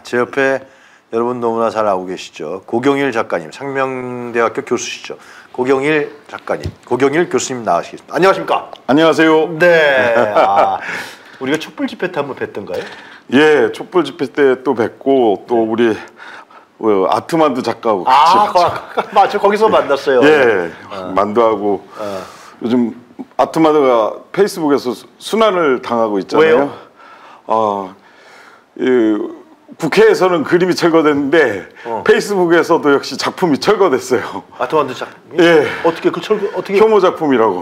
제 옆에 여러분 너무나 잘 알고 계시죠. 고경일 작가님, 상명대학교 교수시죠. 고경일 작가님, 고경일 교수님 나와주시겠습니다. 안녕하십니까? 안녕하세요. 네. 우리가 촛불 집회 때 한번 뵀던가요? 예, 촛불 집회 때 또 뵙고 또 우리 아트만두 작가하고 같이 봤죠. 맞죠. 거기서 만났어요. 예, 만두하고 요즘 아트만두가 페이스북에서 순환을 당하고 있잖아요. 왜요? 국회에서는 그림이 철거됐는데 페이스북에서도 역시 작품이 철거됐어요. 아트만두 작품? 예. 어떻게 그 철거 어떻게? 혐오 작품이라고.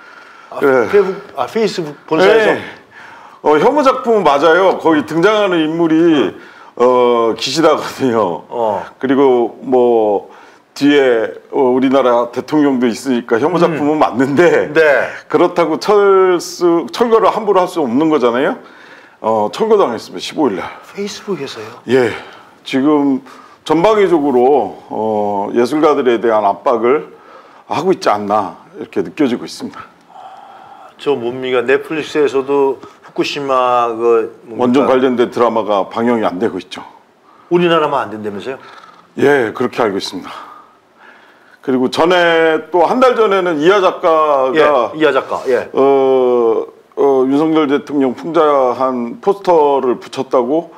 페이스북 본사에서. 예. 혐오 작품은 맞아요. 거기 등장하는 인물이 기시다거든요. 그리고 뭐 뒤에 우리나라 대통령도 있으니까 혐오 작품은 맞는데 네. 그렇다고 철거를 함부로 할 수 없는 거잖아요. 철거당했습니다. 15일 날. 페이스북에서요? 예. 지금 전방위적으로 예술가들에 대한 압박을 하고 있지 않나 이렇게 느껴지고 있습니다. 저 뭡니까? 넷플릭스에서도 후쿠시마 원전 관련된 드라마가 방영이 안 되고 있죠. 우리나라만 안 된다면서요? 예, 그렇게 알고 있습니다. 그리고 전에 또 한 달 전에는 이하 작가가 이하 작가. 예. 윤석열 대통령 풍자한 포스터를 붙였다고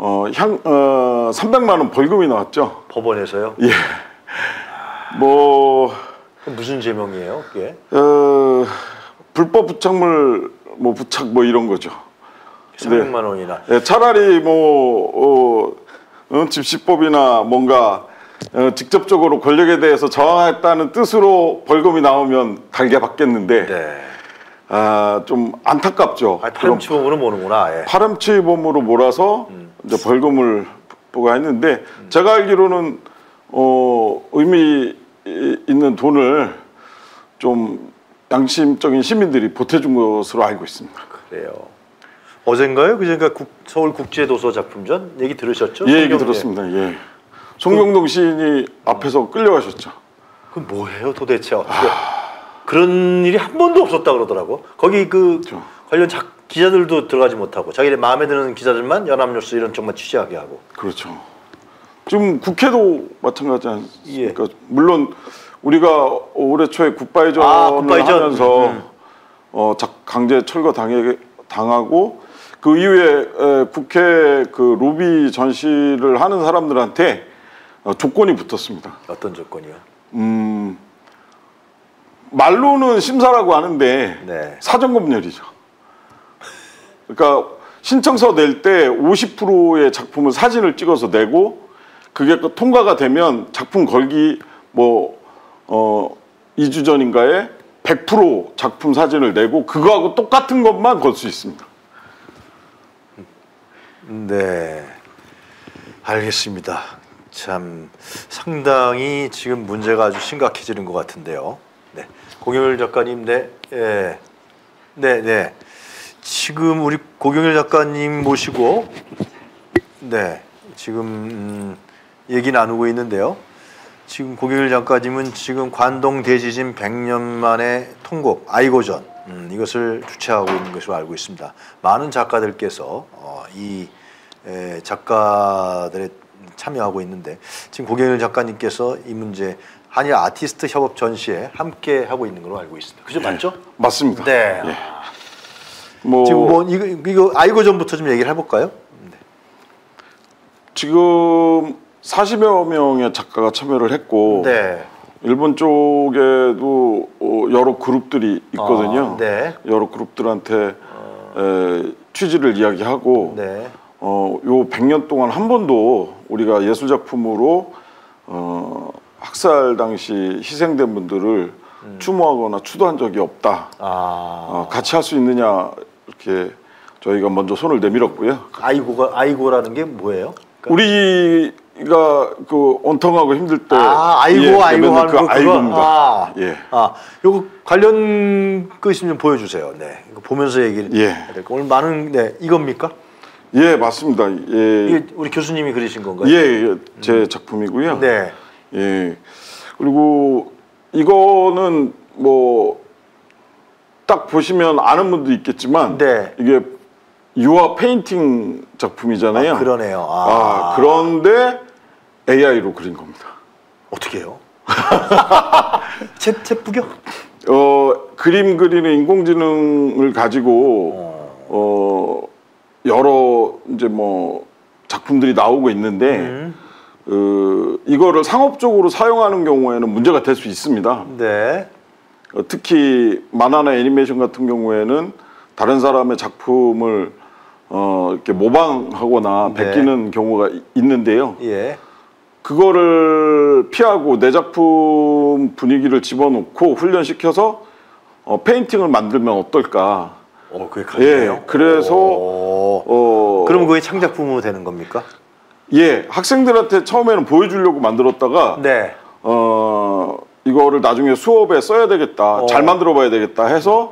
300만 원 벌금이 나왔죠. 법원에서요? 예. 뭐 무슨 제명이에요, 그게? 불법 부착물 부착 이런 거죠. 300만 원이나. 예, 차라리 집시법이나 뭔가 직접적으로 권력에 대해서 저항했다는 뜻으로 벌금이 나오면 달게 받겠는데 네. 좀 안타깝죠. 파렴치범으로 모는구나. 예. 파렴치범으로 몰아서 이제 벌금을 부과했는데 제가 알기로는 의미 있는 돈을 좀 양심적인 시민들이 보태준 것으로 알고 있습니다. 그래요. 어젠가요? 그제가 서울국제도서 작품전 얘기 들으셨죠? 예, 얘기 들었습니다. 예. 송영동 시인이 앞에서 끌려가셨죠. 그 뭐예요, 도대체 어떻게? 그런 일이 한 번도 없었다 그러더라고. 거기 그렇죠. 관련 기자들도 들어가지 못하고 자기네 마음에 드는 기자들만 연합뉴스 이런 쪽만 취재하게 하고. 그렇죠. 지금 국회도 마찬가지 않습니까? 예. 물론 우리가 올해 초에 굿바이전을 하면서 강제 철거 당하고 그 이후에 국회 로비 전시를 하는 사람들한테 조건이 붙었습니다. 어떤 조건이요? 말로는 심사라고 하는데 네. 사전검열이죠. 그러니까 신청서 낼 때 50%의 작품을 사진을 찍어서 내고 그게 통과가 되면 작품 걸기 2주 전인가에 100% 작품 사진을 내고 그거하고 똑같은 것만 걸 수 있습니다. 네, 알겠습니다. 참 상당히 지금 문제가 아주 심각해지는 것 같은데요. 네, 고경일 작가님, 네. 지금 우리 고경일 작가님 모시고 지금 얘기 나누고 있는데요. 지금 고경일 작가님은 지금 관동 대지진 100년 만에 통곡 아이고전 이것을 주최하고 있는 것으로 알고 있습니다. 많은 작가들께서 이 작가들에 참여하고 있는데 지금 고경일 작가님께서 이 문제 한일 아티스트 협업 전시에 함께 하고 있는 걸로 알고 있습니다. 그죠? 맞죠? 맞습니다. 네. 예. 지금 이거 아이고전부터 좀 얘기를 해볼까요? 네. 지금 40여 명의 작가가 참여를 했고 네. 일본 쪽에도 여러 그룹들이 있거든요. 네. 여러 그룹들한테 취지를 이야기하고 네. 요 100년 동안 한 번도 우리가 예술작품으로 학살 당시 희생된 분들을 추모하거나 추도한 적이 없다. 같이 할 수 있느냐 이렇게 저희가 먼저 손을 내밀었고요. 아이고라는 게 뭐예요? 우리가 온통하고 힘들 때 아이고 하는 거 아이고입니다. 예. 요거 관련 거 있으면 좀 보여주세요. 네, 이거 보면서 얘기를 해야 될 거. 오늘 많은 이겁니까? 예, 맞습니다. 예. 이게 우리 교수님이 그리신 건가요? 예, 제 작품이고요. 네. 예. 그리고 이거는 딱 보시면 아는 분도 있겠지만 네. 이게 유화 페인팅 작품이잖아요. 아, 그러네요. 그런데 AI로 그린 겁니다. 어떻게 해요? 챗 부겨? 그림 그리는 인공지능을 가지고 여러 이제 뭐 작품들이 나오고 있는데 이거를 상업적으로 사용하는 경우에는 문제가 될 수 있습니다. 네. 특히 만화나 애니메이션 같은 경우에는 다른 사람의 작품을 이렇게 모방하거나 네. 베끼는 경우가 있는데요. 예. 그거를 피하고 내 작품 분위기를 집어넣고 훈련시켜서 페인팅을 만들면 어떨까? 그게 가능해요? 예, 그래서 그럼 그게 창작품으로 되는 겁니까? 예, 학생들한테 처음에는 보여주려고 만들었다가 네. 이거를 나중에 수업에 써야 되겠다, 잘 만들어봐야 되겠다 해서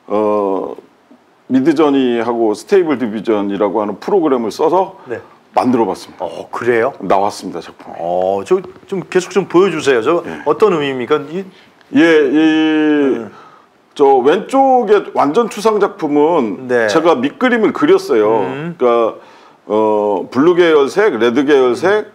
미드저니하고 스테이블 디비전이라고 하는 프로그램을 써서 네. 만들어봤습니다. 그래요? 나왔습니다, 작품이. 저 좀 계속 좀 보여주세요. 저 어떤 의미입니까? 저 왼쪽에 완전 추상 작품은 네. 제가 밑그림을 그렸어요. 그러니까 블루 계열색, 레드 계열색,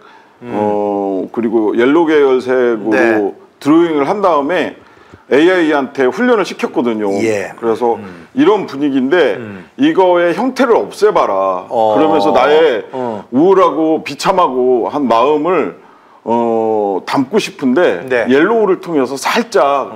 그리고 옐로 계열색으로 네. 드로잉을 한 다음에 AI한테 훈련을 시켰거든요. 예. 그래서 이런 분위기인데 이거의 형태를 없애봐라. 그러면서 나의 우울하고 비참하고 한 마음을 담고 싶은데 네. 옐로우를 통해서 살짝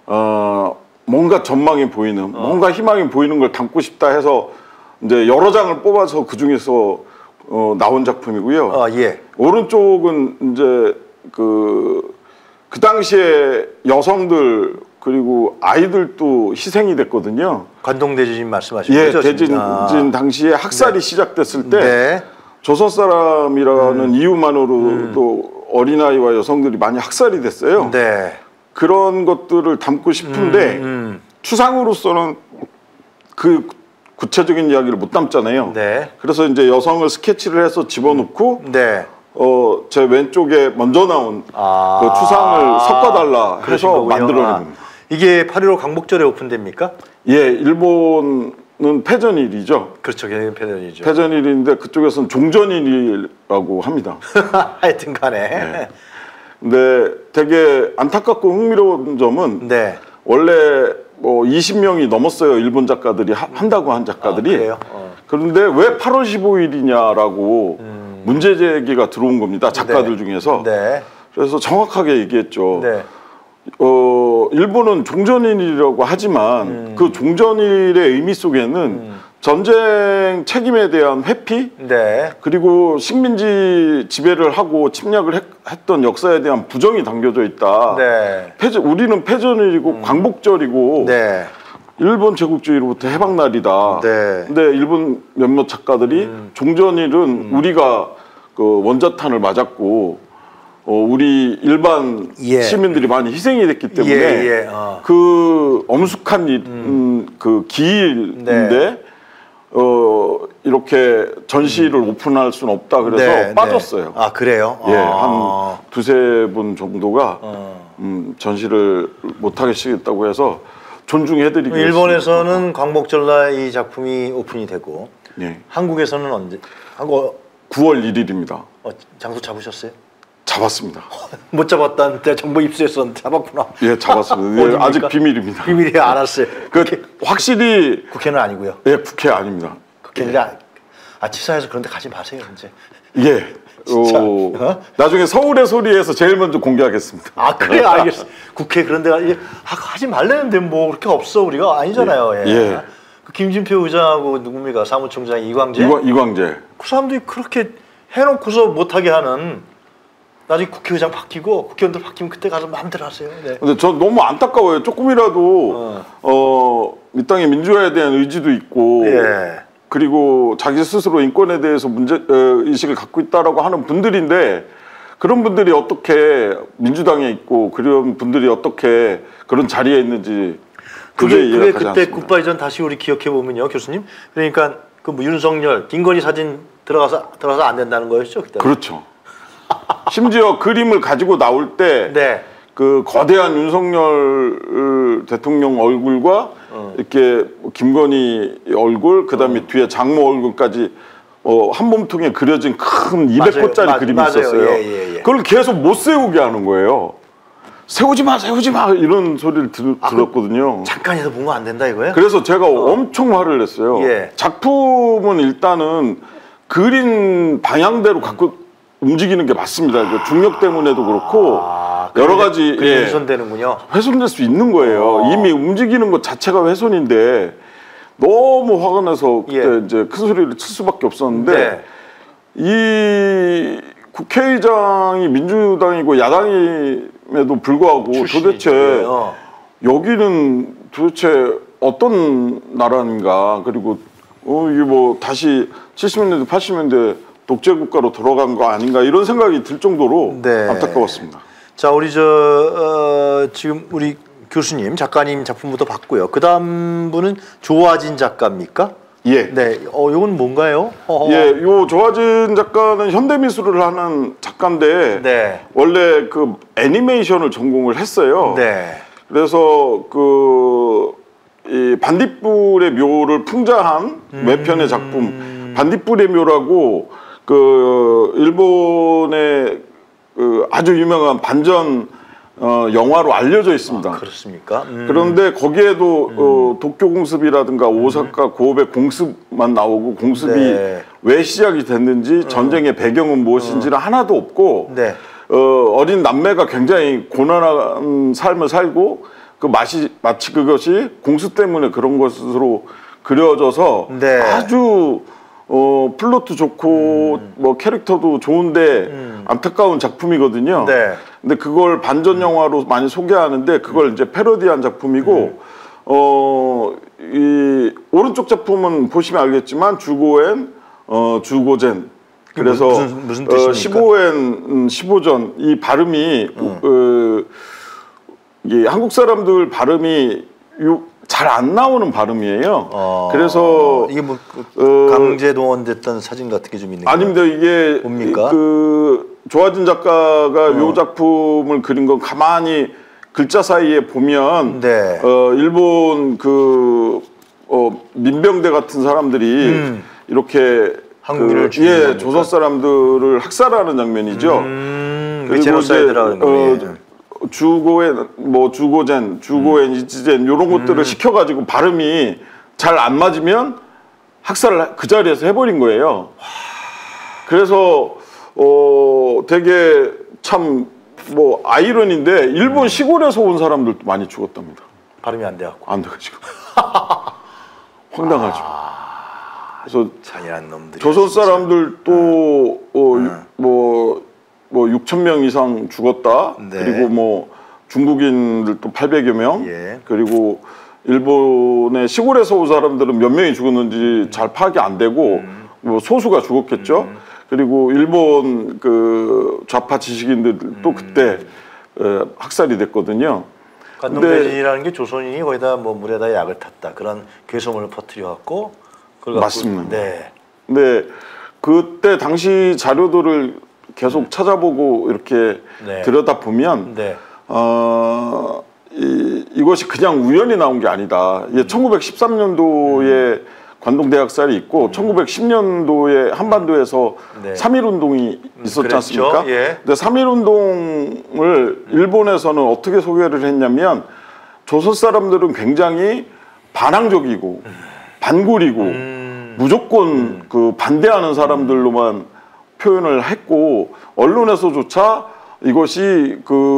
뭔가 전망이 보이는, 뭔가 희망이 보이는 걸 담고 싶다 해서 이제 여러 장을 뽑아서 그 중에서 나온 작품이고요. 예. 오른쪽은 이제 그 당시에 여성들 그리고 아이들도 희생이 됐거든요. 관동대지진 말씀하시는 거죠? 대지진 당시에 학살이 시작됐을 때 네. 조선 사람이라는 이유만으로도 어린아이와 여성들이 많이 학살이 됐어요. 네. 그런 것들을 담고 싶은데 추상으로서는 그 구체적인 이야기를 못 담잖아요. 네. 그래서 이제 여성을 스케치를 해서 집어넣고 네. 제 왼쪽에 먼저 나온 그 추상을 섞어달라 해서 만들어낸 겁니다. 이게 8.15 광복절에 오픈됩니까? 예, 일본은 패전일이죠. 그렇죠. 걔는 패전이죠. 패전일인데 그쪽에서는 종전일이라고 합니다. 하여튼 간에. 네. 근데 되게 안타깝고 흥미로운 점은 네. 원래 뭐 20명이 넘었어요. 일본 작가들이 한다고 한 작가들이. 그래요? 그런데 왜 8월 15일이냐라고 문제 제기가 들어온 겁니다. 작가들 네. 중에서. 네. 그래서 정확하게 얘기했죠. 네. 일본은 종전일이라고 하지만 그 종전일의 의미 속에는 전쟁 책임에 대한 회피, 네. 그리고 식민지 지배를 하고 침략을 했던 역사에 대한 부정이 담겨져 있다. 네. 우리는 패전일이고 광복절이고 네. 일본 제국주의로부터 해방날이다. 네. 근데 일본 몇몇 작가들이 종전일은 우리가 그 원자탄을 맞았고 우리 일반 예. 시민들이 많이 희생이 됐기 때문에 그 엄숙한 그 기일인데 네. 이렇게 전시를 오픈할 수는 없다 그래서 네, 빠졌어요. 네. 아 그래요? 예, 한 두세 분 정도가 전시를 못하게 시켰다고 해서 존중해드리고 일본에서는 광복절날 이 작품이 오픈이 되고 예. 한국에서는 언제? 한국 9월 1일입니다. 장소 잡으셨어요? 잡았습니다. 못 잡았다는데 정보 입수했었는데 잡았구나. 예, 잡았습니다. 예, 아직 비밀입니다. 비밀이에요. 알았어요. 확실히 국회는 아니고요. 예, 국회 아닙니다. 국회는 치사해서 그런데 가지 마세요 이제. 예. 나중에 서울의 소리에서 제일 먼저 공개하겠습니다. 아 그래 알겠어. 국회 그런 데가 하지 말라는데 뭐 그렇게 없어 우리가 아니잖아요. 예. 예. 그 김진표 의장하고 누굽니까 사무총장 이광재. 이광재. 그 사람들이 그렇게 해놓고서 못하게 하는. 나중에 국회의장 바뀌고 국회의원들 바뀌면 그때 가서 마음대로 하세요. 네. 근데 저 너무 안타까워요. 조금이라도 이 땅에 민주화에 대한 의지도 있고 예. 그리고 자기 스스로 인권에 대해서 문제 의식을 갖고 있다라고 하는 분들인데 그런 분들이 어떻게 민주당에 있고 그런 분들이 어떻게 그런 자리에 있는지 그게 이해가 가지 그때 않습니다. 굿바이 전 다시 우리 기억해 보면요, 교수님. 그러니까 그 뭐 윤석열, 김건희 사진 들어가서 안 된다는 거였죠, 그때. 그렇죠. 심지어 그림을 가지고 나올 때 네. 그 거대한 윤석열 대통령 얼굴과 이렇게 김건희 얼굴, 그다음에 뒤에 장모 얼굴까지 한 몸통에 그려진 큰 200호짜리 그림이 있었어요. 예. 그걸 계속 못 세우게 하는 거예요. 세우지 마 이런 소리를 들었거든요. 잠깐이라도 보면 안 된다 이거예요? 그래서 제가 엄청 화를 냈어요. 예. 작품은 일단은 그린 방향대로 갖고 움직이는 게 맞습니다. 그 중력 때문에도 그렇고 여러 가지 훼손되는군요. 훼손될 수 있는 거예요. 이미 움직이는 것 자체가 훼손인데 너무 화가 나서 그때 이제 큰 소리를 칠 수밖에 없었는데 이 국회의장이 민주당이고 야당임에도 불구하고 도대체 여기는 도대체 어떤 나라인가, 그리고 이게 뭐 다시 70년대 80년대 독재 국가로 돌아간 거 아닌가 이런 생각이 들 정도로 안타까웠습니다. 자, 우리 지금 우리 교수님, 작가님 작품부터 봤고요. 그다음 분은 조화진 작가입니까? 예. 네. 이건 뭔가요? 예, 요 조화진 작가는 현대미술을 하는 작가인데 원래 그 애니메이션을 전공을 했어요. 그래서 이 반딧불의 묘를 풍자한 외편의 작품 반딧불의 묘라고 일본의 아주 유명한 반전 영화로 알려져 있습니다. 그렇습니까? 그런데 거기에도 도쿄 공습이라든가 오사카 고베 공습만 나오고 공습이 왜 시작이 됐는지 전쟁의 배경은 무엇인지는 하나도 없고 어린 남매가 굉장히 고난한 삶을 살고 마치 그것이 공습 때문에 그런 것으로 그려져서 아주 플롯도 좋고 뭐 캐릭터도 좋은데 안타까운 작품이거든요. 근데 그걸 반전 영화로 많이 소개하는데 그걸 이제 패러디한 작품이고 이 오른쪽 작품은 보시면 알겠지만 주고엔 주고젠, 그래서 무슨 뜻입니까? 15엔 15전, 이 발음이 이게 한국 사람들 발음이 잘 안 나오는 발음이에요. 그래서 이게 뭐 강제 동원됐던 사진 같은 게 좀 있는 거예요? 아닙니다. 이게 뭡니까? 조화진 작가가 요 작품을 그린 건 가만히 글자 사이에 보면 일본 민병대 같은 사람들이 이렇게 조선 사람들을 학살하는 장면이죠. 제노사이드라는 거예요. 주고엔 뭐 주고젠, 주고엔 이치젠 이런 것들을 시켜가지고 발음이 잘 안 맞으면 학살을 그 자리에서 해버린 거예요. 그래서 되게 참 뭐 아이러니인데 일본 시골에서 온 사람들도 많이 죽었답니다. 발음이 안 돼갖고. 안 돼가지고. 황당하죠. 그래서 잔인한 놈들이. 조선 사람들도 뭐 6천 명 이상 죽었다. 그리고 뭐 중국인들도 800여 명. 그리고 일본의 시골에서 온 사람들은 몇 명이 죽었는지 잘 파악이 안 되고 뭐 소수가 죽었겠죠. 그리고 일본 좌파 지식인들도 그때 학살이 됐거든요. 관동대진이라는 게 조선인이 거기다 뭐 물에다 약을 탔다 그런 괴소문을 퍼뜨려 갖고 맞습니다. 근데 그때 당시 자료들을 계속 찾아보고 이렇게 들여다보면 이것이 그냥 우연히 나온 게 아니다. 1913년도에 관동대학살이 있고 1910년도에 한반도에서 3.1운동이 있었지 않습니까? 근데 3.1운동을 일본에서는 어떻게 소개를 했냐면 조선 사람들은 굉장히 반항적이고 반굴이고 무조건 반대하는 사람들로만 표현을 했고 언론에서조차 이것이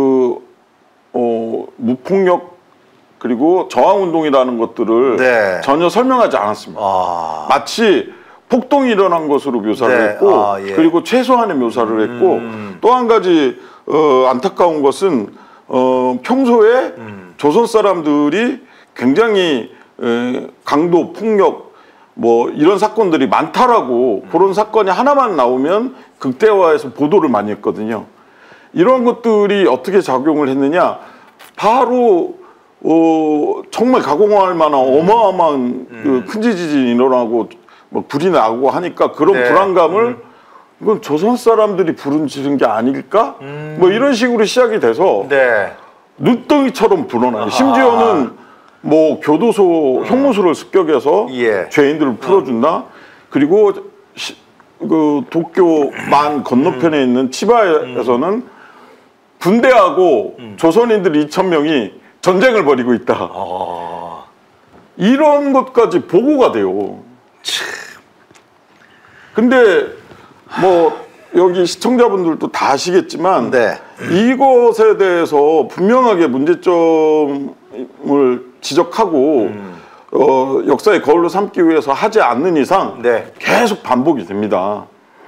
무폭력 그리고 저항운동이라는 것들을 전혀 설명하지 않았습니다. 마치 폭동이 일어난 것으로 묘사를 했고 그리고 최소한의 묘사를 했고 또 한 가지 안타까운 것은 평소에 조선 사람들이 굉장히 강도, 폭력 뭐 이런 사건들이 많다라고 그런 사건이 하나만 나오면 극대화해서 보도를 많이 했거든요. 이런 것들이 어떻게 작용을 했느냐, 바로 정말 가공할 만한 어마어마한 큰 지진이 일어나고 뭐 불이 나고 하니까 그런 불안감을 이건 조선 사람들이 부른지른 게 아닐까? 뭐 이런 식으로 시작이 돼서 눈덩이처럼 불어나요. 심지어는 뭐 교도소 형무소를 습격해서 예. 죄인들을 풀어준다. 그리고 그 도쿄만 건너편에 있는 치바에서는 군대하고 조선인들 2,000명이 전쟁을 벌이고 있다. 이런 것까지 보고가 돼요. 근데 뭐 여기 시청자분들도 다 아시겠지만 네. 이것에 대해서 분명하게 문제점을 지적하고 역사의 거울로 삼기 위해서 하지 않는 이상 네. 계속 반복이 됩니다.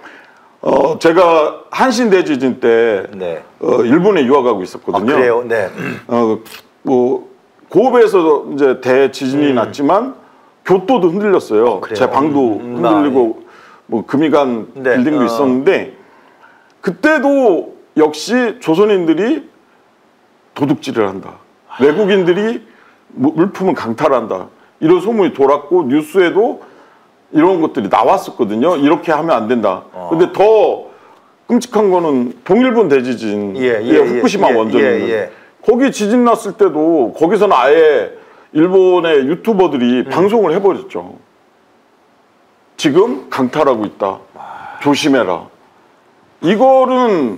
제가 한신 대지진 때 네. 일본에 유학하고 있었거든요. 그래요? 네. 뭐 고베에서 이제 대지진이 났지만 교토도 흔들렸어요. 그래요? 제 방도 흔들리고 뭐 금이간 네. 빌딩도 있었는데 그때도 역시 조선인들이 도둑질을 한다. 외국인들이 물품을 강탈한다. 이런 소문이 돌았고 뉴스에도 이런 것들이 나왔었거든요. 이렇게 하면 안 된다. 근데 더 끔찍한 거는 동일본 대지진, 후쿠시마 원전은 거기 지진 났을 때도 거기서는 아예 일본의 유튜버들이 방송을 해버렸죠. 지금 강탈하고 있다. 조심해라. 이거는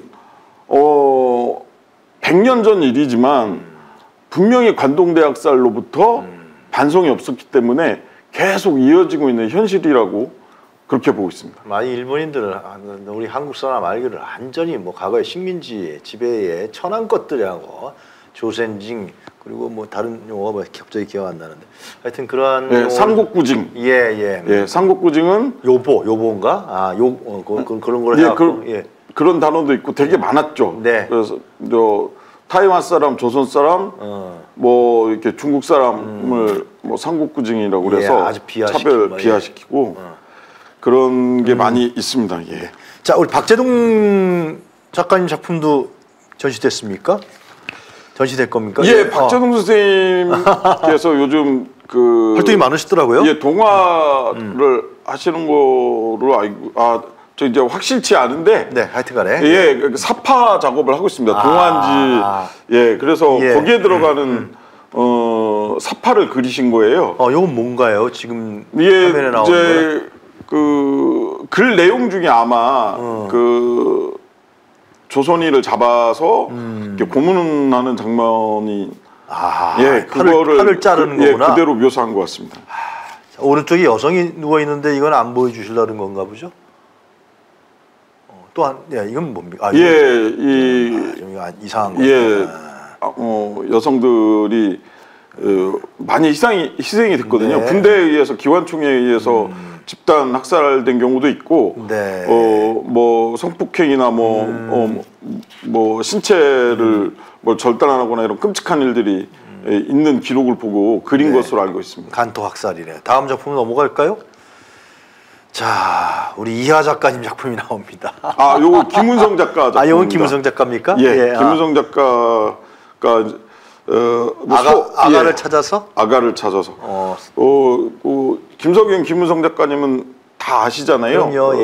100년 전 일이지만 분명히 관동대학살로부터 반성이 없었기 때문에 계속 이어지고 있는 현실이라고 그렇게 보고 있습니다. 많이 일본인들은 우리 한국 사람 알기를 완전히 뭐 과거의 식민지 지배의 천한 것들이라고 조센징 그리고 뭐 다른 용어가 뭐 갑자기 기억 안 나는데 하여튼 그러한 네, 삼국구징. 예. 삼국구징은 요보인가? 그런 걸 해갖고 그런 단어도 있고 되게 많았죠. 네. 그래서 타이완 사람, 조선 사람, 뭐 이렇게 중국 사람을 뭐 삼국구징이라고 그래서 아주 비하시키고 그런 게 많이 있습니다. 예. 자, 우리 박재동 작가님 작품도 전시됐습니까? 전시될 겁니까? 예, 박재동 선생님께서 요즘 그 활동이 많으시더라고요. 예, 동화를 하시는 거로 알고 저 이제 확실치 않은데 네, 하여튼간에 예, 사파 작업을 하고 있습니다. 동화인지 예, 그래서 거기에 들어가는 사파를 그리신 거예요. 이건 뭔가요? 지금 예, 화면에 나오는 이제 그 글 내용 중에 아마 그 조선인을 잡아서 이렇게 고문하는 장면이 그거를 팔을 자르는 거구나. 그대로 묘사한 것 같습니다. 자, 오른쪽에 여성이 누워 있는데 이건 안 보여주시려는 건가 보죠? 또한 이건 뭡니까? 이상한 거. 여성들이 많이 희생이 됐거든요. 네. 군대에 의해서 기관총에 의해서 집단 학살된 경우도 있고, 네. 뭐 성폭행이나 뭐 신체를 뭐 절단하거나 이런 끔찍한 일들이 있는 기록을 보고 그린 것으로 알고 있습니다. 간토 학살이네. 다음 작품 넘어갈까요? 자, 우리 이하 작가님 작품이 나옵니다. 요거 김은성 작가 작품입니다. 이건 김은성 작가입니까? 김은성 작가가 아가를 찾아서? 아가를 찾아서. 김석영, 김은성 작가님은 다 아시잖아요. 그럼요.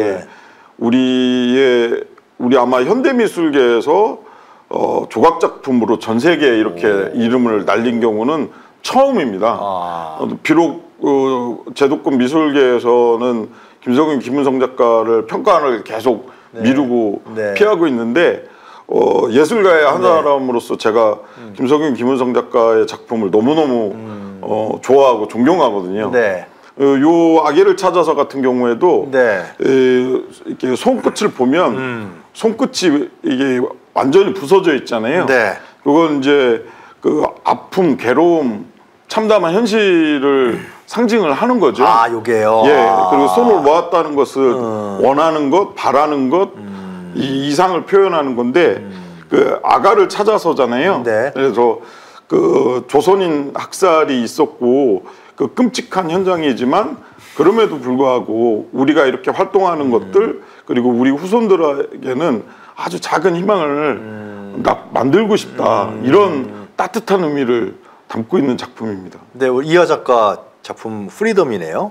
우리 아마 현대미술계에서 조각 작품으로 전 세계에 이렇게 이름을 날린 경우는 처음입니다. 비록 제도권 미술계에서는 김석영, 김은성 작가를 평가를 계속 미루고 피하고 있는데 예술가의 한 사람으로서 제가 김석영, 김은성 작가의 작품을 너무너무 좋아하고 존경하거든요. 요 아기를 찾아서 같은 경우에도 이렇게 손끝을 보면 손끝이 이게 완전히 부서져 있잖아요. 그건 이제 그 아픔, 괴로움, 참담한 현실을 상징을 하는 거죠. 요게요. 그리고 손을 모았다는 것은 원하는 것, 바라는 것, 이 이상을 표현하는 건데 그 아가를 찾아서잖아요. 그래서 그 조선인 학살이 있었고 그 끔찍한 현장이지만 그럼에도 불구하고 우리가 이렇게 활동하는 것들 그리고 우리 후손들에게는 아주 작은 희망을 만들고 싶다. 이런 따뜻한 의미를 담고 있는 작품입니다. 네, 이하 작가 작품 프리덤이네요.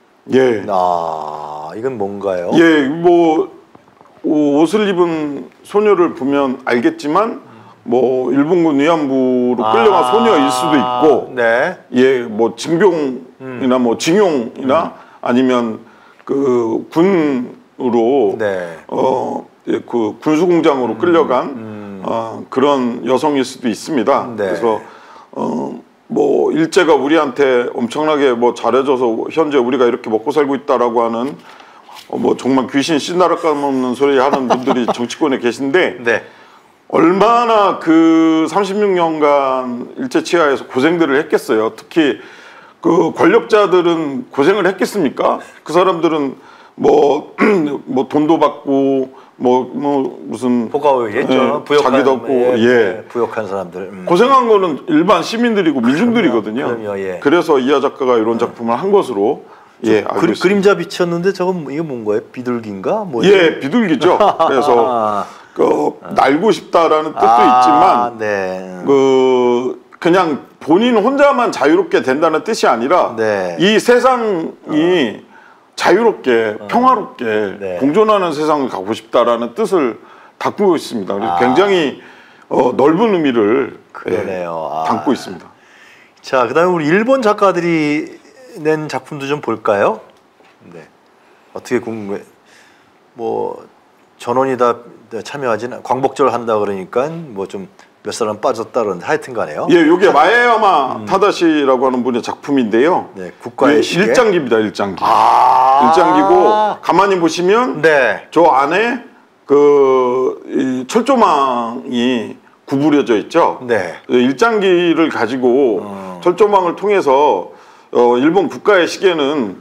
이건 뭔가요? 뭐 옷을 입은 소녀를 보면 알겠지만 뭐 일본군 위안부로 끌려간 소녀일 수도 있고, 네. 예, 뭐 징병이나 뭐 징용이나 아니면 그 군으로 네. 예, 그 군수공장으로 끌려간 그런 여성일 수도 있습니다. 네. 그래서 뭐 일제가 우리한테 엄청나게 뭐 잘해줘서 현재 우리가 이렇게 먹고 살고 있다라고 하는 뭐 정말 귀신 씨나락 까먹는 소리 하는 분들이 정치권에 계신데 네. 얼마나 그 36년간 일제 치하에서 고생들을 했겠어요. 특히 그 권력자들은 고생을 했겠습니까? 그 사람들은 뭐 돈도 받고 뭐 무슨 포가오였죠. 예, 부역한, 자기도 없고 예. 부역한 사람들. 고생한 거는 일반 시민들이고 민중들이거든요. 그럼요, 예. 그래서 이하 작가가 이런 작품을 한 것으로 예, 알고 있습니다. 그림자 비쳤는데 저건 이게 뭔 거예요? 비둘기인가? 뭐죠? 예, 비둘기죠. 그래서 날고 싶다라는 뜻도 있지만 네. 그냥 본인 혼자만 자유롭게 된다는 뜻이 아니라 네. 이 세상이 자유롭게 평화롭게 네. 공존하는 세상을 가고 싶다라는 뜻을 담고 있습니다. 그래서 굉장히 넓은 의미를 그러네요. 담고 있습니다. 자, 그다음에 우리 일본 작가들이 낸 작품도 좀 볼까요? 네. 어떻게 궁금해? 뭐 전원이 다 참여하지는 광복절 한다 그러니까 뭐 좀 몇 사람 빠졌다 그러는데 하여튼간에요. 예, 이게 마에야마 타다시라고 하는 분의 작품인데요. 네, 국가의 시계. 일장기입니다. 일장기. 일장기고 가만히 보시면 네. 저 안에 이 철조망이 구부려져 있죠. 네. 일장기를 가지고 철조망을 통해서 일본 국가의 시계는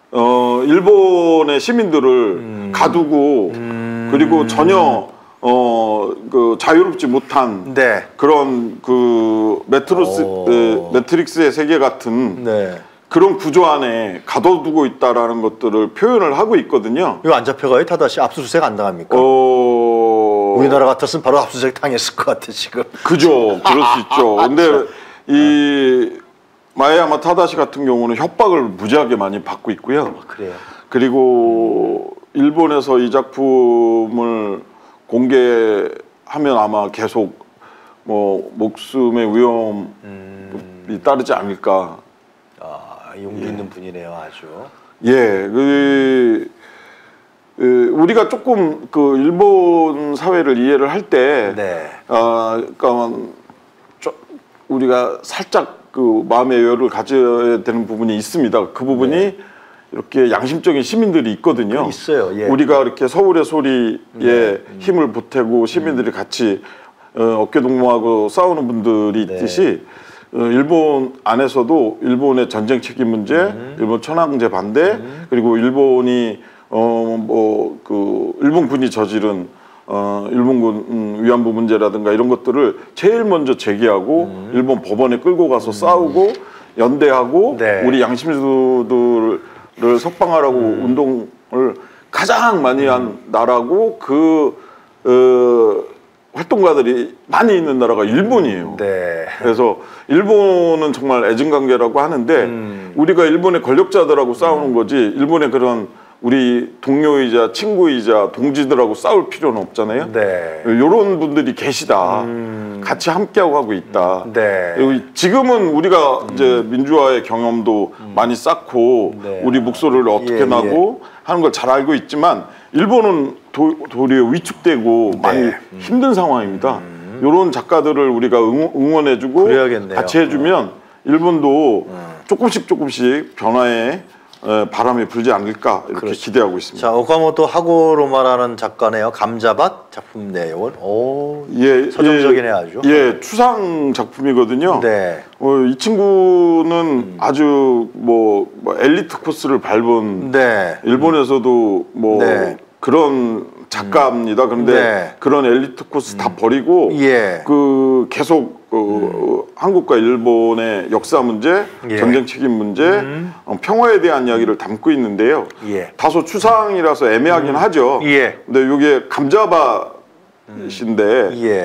일본의 시민들을 가두고 그리고 전혀 그 자유롭지 못한 네. 그런 그 매트릭스의 세계 같은 네. 그런 구조 안에 가둬두고 있다라는 것들을 표현을 하고 있거든요. 이거 안 잡혀가요? 타다시 압수수색 안 당합니까? 우리나라 같았으면 바로 압수수색 당했을 것 같아 지금. 그죠, 그럴 수 있죠. 근데 이 마에야마 타다시 같은 경우는 협박을 무지하게 많이 받고 있고요. 그래요. 그리고 일본에서 이 작품을 공개하면 아마 계속 뭐 목숨의 위험이 따르지 않을까. 용기 있는 분이네요, 아주. 예, 우리가 조금 그 일본 사회를 이해를 할 때, 네. 그러니까 우리가 살짝 그 마음의 여유를 가져야 되는 부분이 있습니다. 그 부분이 네. 이렇게 양심적인 시민들이 있거든요. 있어요. 예. 우리가 이렇게 서울의 소리에 힘을 보태고 시민들이 같이 어깨동무하고 싸우는 분들이 있듯이 일본 안에서도 일본의 전쟁 책임 문제, 일본 천황제 반대, 그리고 일본이 일본군이 저지른 일본군 위안부 문제라든가 이런 것들을 제일 먼저 제기하고 일본 법원에 끌고 가서 싸우고 연대하고 네. 우리 양심수들을 석방하라고 운동을 가장 많이 한 나라고 활동가들이 많이 있는 나라가 일본이에요. 네. 그래서 일본은 정말 애증관계라고 하는데 우리가 일본의 권력자들하고 싸우는 거지 일본의 그런 우리 동료이자 친구이자 동지들하고 싸울 필요는 없잖아요. 네. 이런 분들이 계시다. 같이 함께하고 하고 있다. 네. 지금은 우리가 이제 민주화의 경험도 많이 쌓고 네. 우리 목소리를 어떻게 나고 하는 걸 잘 알고 있지만 일본은 도리어 위축되고 많이 힘든 상황입니다. 이런 작가들을 우리가 응원해주고 그래야겠네요. 같이 해주면 일본도 조금씩 변화에 바람이 불지 않을까 이렇게 그렇죠. 기대하고 있습니다. 자, 오카모토 하고로마라는 작가네요. 감자밭 작품 내용은 서정적이네 아주. 예, 추상 작품이거든요. 네. 이 친구는 아주 뭐 엘리트 코스를 밟은 네. 일본에서도 뭐 그런 작가입니다. 그런데 그런 엘리트 코스 다 버리고 계속 한국과 일본의 역사 문제, 전쟁 책임 문제, 평화에 대한 이야기를 담고 있는데요. 다소 추상이라서 애매하긴 하죠. 근데 이게 감자밭인데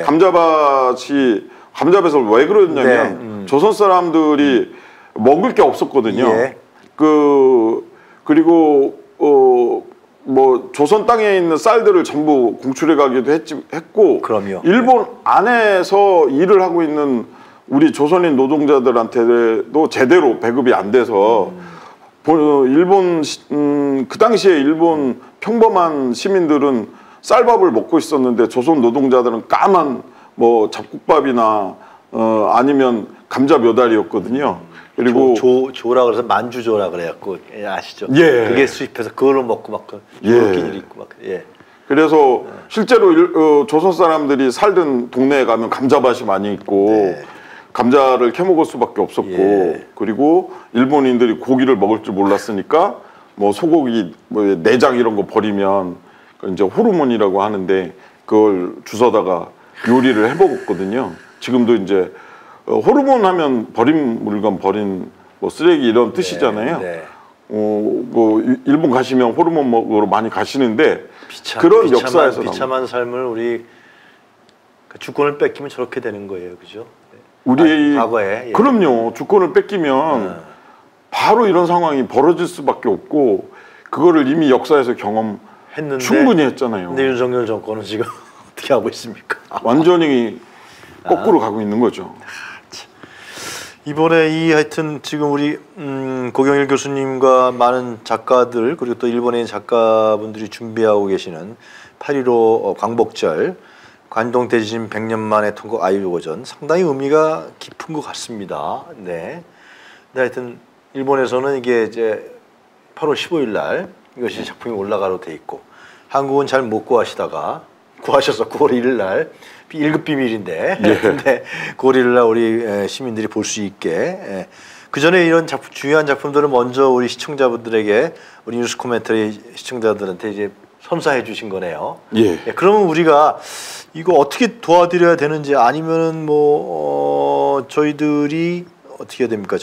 감자밭에서 왜 그러냐면 조선 사람들이 먹을 게 없었거든요. 그리고 뭐 조선 땅에 있는 쌀들을 전부 공출해 가기도 했고, 그럼요. 일본 안에서 일을 하고 있는 우리 조선인 노동자들한테도 제대로 배급이 안 돼서 일본 그 당시에 일본 평범한 시민들은 쌀밥을 먹고 있었는데 조선 노동자들은 까만 뭐 잡곡밥이나 아니면 감자 몇 알이었거든요. 그리고 조라 그래서 만주조라 그래갖고 아시죠? 예. 그게 수입해서 그걸로 먹고 막 죽을 일이 있고 막. 예. 그래서 실제로 조선 사람들이 살던 동네에 가면 감자밭이 많이 있고 네. 감자를 캐먹을 수밖에 없었고 예. 그리고 일본인들이 고기를 먹을 줄 몰랐으니까 뭐 소고기 뭐 내장 이런 거 버리면 이제 호르몬이라고 하는데 그걸 주워다가 요리를 해 먹었거든요. 지금도 이제 호르몬 하면 버린 물건, 버린 뭐 쓰레기 이런 뜻이잖아요. 네. 뭐 일본 가시면 호르몬 먹으러 많이 가시는데 그런 역사에서 비참한 삶을 우리 주권을 뺏기면 저렇게 되는 거예요, 그죠? 우리 과거에. 예. 그럼요. 주권을 뺏기면 바로 이런 상황이 벌어질 수밖에 없고 그거를 이미 역사에서 했는데, 충분히 했잖아요. 근데 윤석열 정권은 지금 어떻게 하고 있습니까? 완전히 거꾸로 가고 있는 거죠. 이번에 하여튼 지금 우리 고경일 교수님과 많은 작가들 그리고 또 일본인 작가분들이 준비하고 계시는 8.15 광복절 관동 대지진 100년 만에 통곡 아이고전 상당히 의미가 깊은 것 같습니다. 네. 근데 하여튼 일본에서는 이게 이제 8월 15일 날 이것이 작품이 올라가로 돼 있고 한국은 잘 못 구하셔서 9월 1일 날 1급 비밀인데 예. 근데 9월 1일 날 우리 시민들이 볼 수 있게 그 전에 이런 중요한 작품들은 먼저 우리 시청자분들에게 우리 뉴스 코멘터리 시청자들한테 이제 선사해 주신 거네요. 예. 그러면 우리가 이거 어떻게 도와드려야 되는지 아니면은 뭐 저희들이 어떻게 해야 됩니까?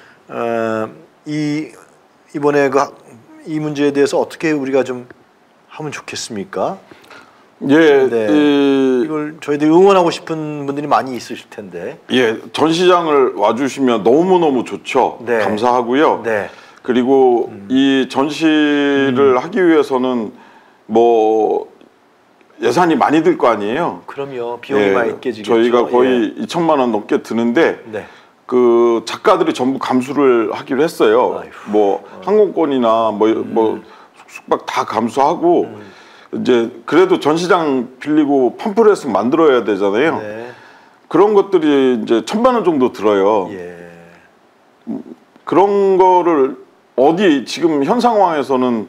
이번에 이 문제에 대해서 어떻게 우리가 좀 하면 좋겠습니까? 예, 네. 이걸 저희들이 응원하고 싶은 분들이 많이 있으실 텐데. 예, 전시장을 와주시면 너무너무 좋죠. 네. 감사하고요. 네. 그리고 이 전시를 하기 위해서는 뭐 예산이 많이 들 거 아니에요. 그럼요. 비용이 예, 많이 깨지겠죠. 저희가 거의 2천만 원 넘게 드는데 네. 그 작가들이 전부 감수를 하기로 했어요. 아이고. 뭐 항공권이나 뭐 숙박 다 감수하고 이제 그래도 전시장 빌리고 팜플렛을 만들어야 되잖아요. 네. 그런 것들이 이제 1,000만 원 정도 들어요. 예. 그런 거를 지금 현 상황에서는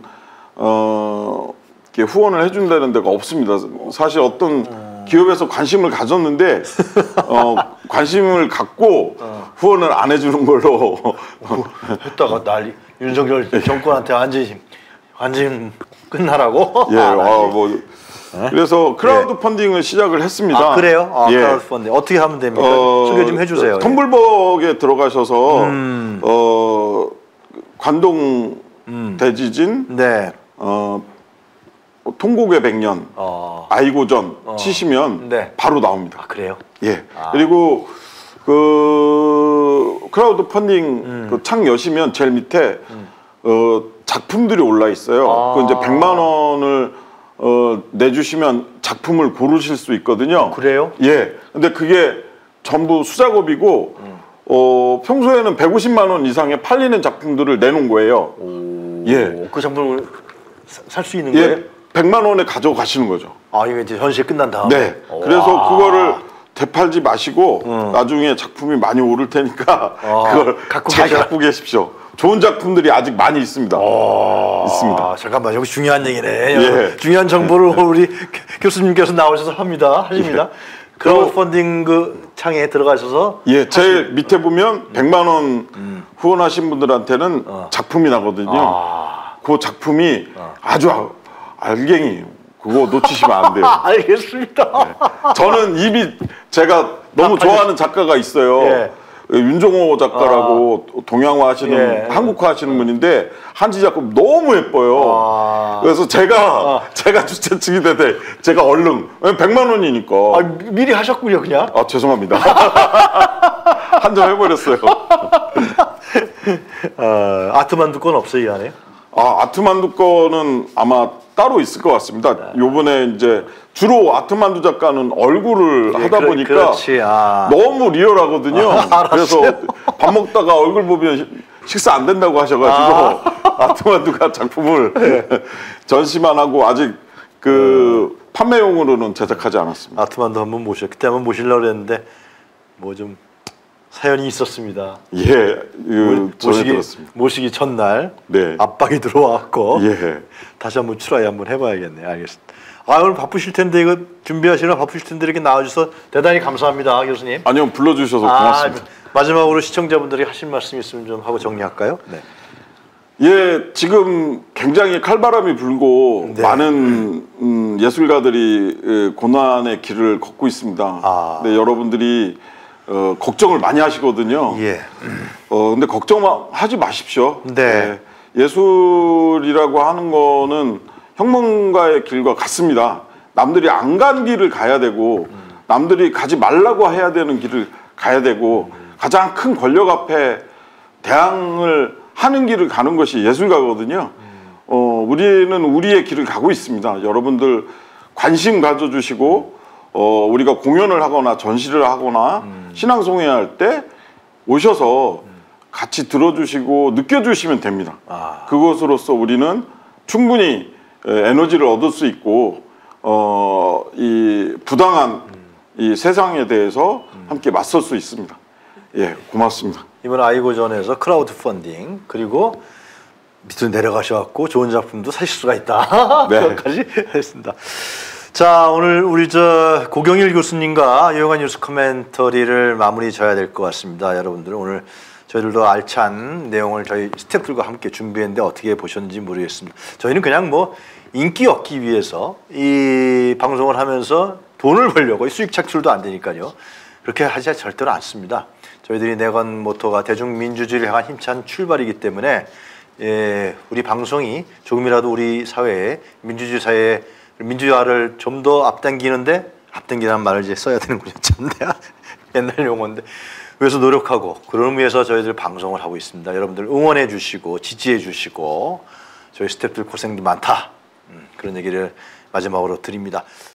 이렇게 후원을 해준다는 데가 없습니다. 사실 어떤 기업에서 관심을 가졌는데 관심을 갖고 후원을 안 해주는 걸로 했다가 난리 윤석열 정권한테 완전 끝나라고. 예, 그래서 크라우드 펀딩을 시작을 했습니다. 그래요? 예. 크라우드 펀딩 어떻게 하면 됩니까? 소개 좀 해주세요. 텀블벅에 들어가셔서 관동 대지진 네. 통곡의 100년 아이고전 치시면 네. 바로 나옵니다. 그래요? 예. 그리고 그 크라우드 펀딩 그 창 여시면 제일 밑에 작품들이 올라 있어요. 그 이제 100만 원을 내주시면 작품을 고르실 수 있거든요. 그래요? 예. 근데 그게 전부 수작업이고 평소에는 150만 원 이상에 팔리는 작품들을 내놓은 거예요. 예. 그 작품을 살 수 있는 예. 거예요? 100만 원에 가져가시는 거죠. 이거 이제 현실 끝난 다음에. 네. 그래서 그거를 되팔지 마시고 나중에 작품이 많이 오를 테니까 그걸 잘 갖고 계십시오. 좋은 작품들이 아직 많이 있습니다. 있습니다. 잠깐만 여기 중요한 얘기네. 예. 중요한 정보를 우리 교수님께서 나오셔서 하십니다. 예. 크라우드 펀딩 그 창에 들어가셔서 예, 제일 밑에 보면 100만 원 후원하신 분들한테는 작품이 나거든요. 그 작품이 아주 알갱이에요. 그거 놓치시면 안 돼요. 알겠습니다. 네. 저는 제가 너무 좋아하는 작가가 있어요. 예. 윤종호 작가라고 동양화 하시는 한국화 하시는 분인데 한지 작품 너무 예뻐요. 그래서 제가 주최 되되 제가 얼른 100만 원이니까 미리 하셨군요 그냥. 죄송합니다. 한점 해버렸어요. 아트만두 건 없어요 이 안에? 아트만두 거는 아마 따로 있을 것 같습니다. 요번에 이제 주로 아트만두 작가는 얼굴을 하다 보니까 너무 리얼하거든요. 그래서 밥 먹다가 얼굴 보면 식사 안 된다고 하셔가지고 아트만두가 작품을 전시만 하고 아직 그 판매용으로는 제작하지 않았습니다. 아트만두 한번 그때 한번 모시려고 그랬는데 뭐 좀 사연이 있었습니다. 예, 전해 들었습니다. 모시기 첫날 네. 압박이 들어왔고 예. 다시 한번 트라이 한번 해봐야겠네요. 알겠습니다. 오늘 바쁘실 텐데 이거 준비하시느라 바쁘실 텐데 이렇게 나와주셔서 대단히 감사합니다, 교수님. 아니요, 불러주셔서 고맙습니다. 마지막으로 시청자분들이 하실 말씀 있으면 좀 하고 정리할까요? 네. 예, 지금 굉장히 칼바람이 불고 많은 예술가들이 고난의 길을 걷고 있습니다. 네, 여러분들이 걱정을 많이 하시거든요. 예. 근데 걱정하지 마십시오. 네. 예술이라고 하는 거는 혁명가의 길과 같습니다. 남들이 안 간 길을 가야 되고 남들이 가지 말라고 해야 되는 길을 가야 되고 가장 큰 권력 앞에 대항을 하는 길을 가는 것이 예술가거든요. 우리는 우리의 길을 가고 있습니다. 여러분들 관심 가져주시고 우리가 공연을 하거나 전시를 하거나 신앙송회할 때 오셔서 같이 들어주시고 느껴주시면 됩니다. 그것으로써 우리는 충분히 에너지를 얻을 수 있고 이 부당한 이 세상에 대해서 함께 맞설 수 있습니다. 예, 고맙습니다. 이번 아이고전에서 크라우드 펀딩 그리고 밑으로 내려가셔갖고 좋은 작품도 사실 수가 있다. 네. 그것까지 했습니다. 자, 오늘 우리 고경일 교수님과 유용한 뉴스 코멘터리를 마무리 져야 될 것 같습니다. 여러분들 오늘 저희들도 알찬 내용을 저희 스태프들과 함께 준비했는데 어떻게 보셨는지 모르겠습니다. 저희는 그냥 뭐 인기 얻기 위해서 이 방송을 하면서 돈을 벌려고 수익 창출도 안 되니까요. 그렇게 하지 절대로 않습니다. 저희들이 내건 모토가 대중민주주의를 향한 힘찬 출발이기 때문에 우리 방송이 조금이라도 우리 사회에 민주주의 사회에 민주화를 좀 더 앞당기라는 말을 이제 써야 되는군요. 참 내가 옛날 용어인데 그래서 노력하고 그런 위해서 저희들 방송을 하고 있습니다. 여러분들 응원해 주시고 지지해 주시고 저희 스태프들 고생도 많다. 그런 얘기를 마지막으로 드립니다.